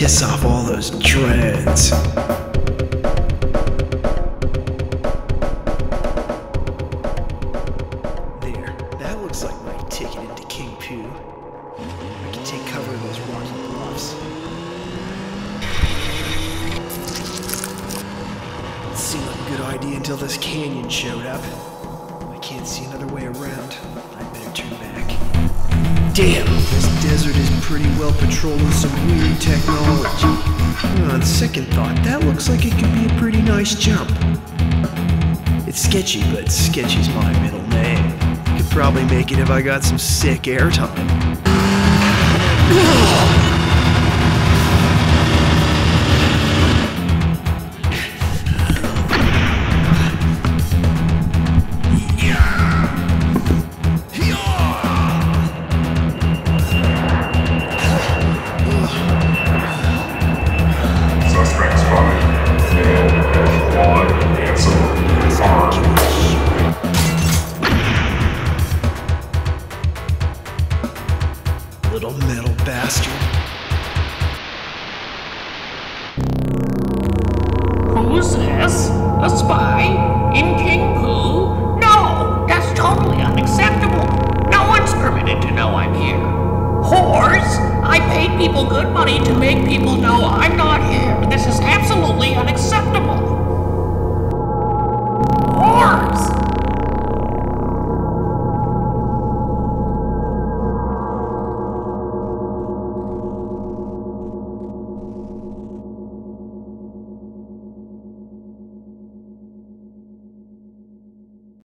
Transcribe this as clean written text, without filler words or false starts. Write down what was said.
piss off all those dreads. There, that looks like my ticket into King Pooh. I can take cover of those rocky bluffs. It seemed like a good idea until this canyon showed up. I can't see another way around. I better turn back. Damn, this desert is pretty well patrolled with some weird technology. On second thought, that looks like it could be a pretty nice jump. It's sketchy, but sketchy's my middle name. Could probably make it if I got some sick airtime. Little metal bastard. Who's this? A spy? In King Pooh? No! That's totally unacceptable! No one's permitted to know I'm here. Whores! I paid people good money to make people know I'm not here.